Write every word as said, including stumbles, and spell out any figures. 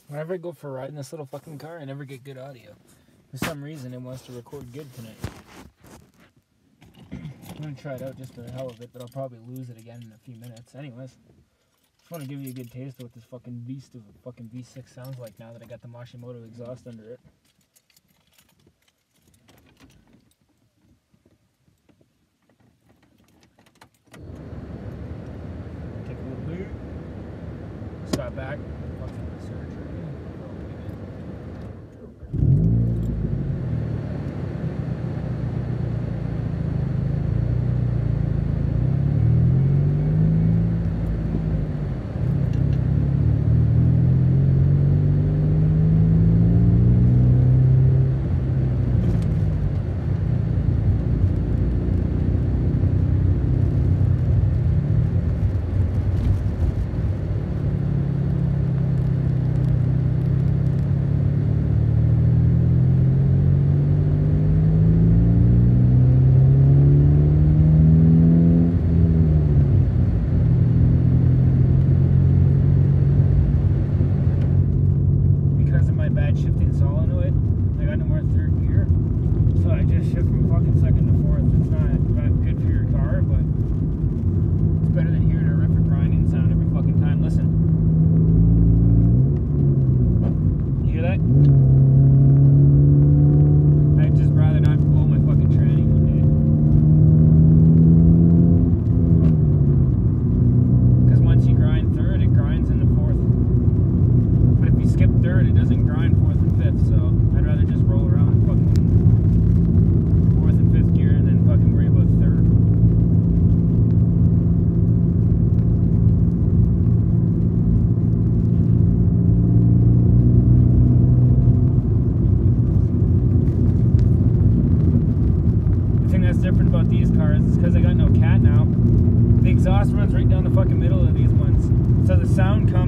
Whenever I go for a ride in this little fucking car, I never get good audio. For some reason, it wants to record good tonight. I'm gonna try it out just for the hell of it, but I'll probably lose it again in a few minutes. Anyways, just want to give you a good taste of what this fucking beast of a fucking V six sounds like now that I got the Mashimoto exhaust under it. Take a little boot. Stop back. Fucking surgery. Shifting solenoid, I got no more third gear, so I just shift from fucking second to fourth. It's not, not good for your car, but it's better than hearing a horrific grinding sound every fucking time. Listen, you hear that? I'd just rather not blow my fucking tranny one day, because once you grind third, it grinds into fourth. But if you skip third, it doesn't grind fourth and fifth, so I'd rather just roll around fucking fourth and fifth gear and then fucking worry about third. The thing that's different about these cars is because I got no cat now, the exhaust runs right down the fucking middle of these ones, so the sound comes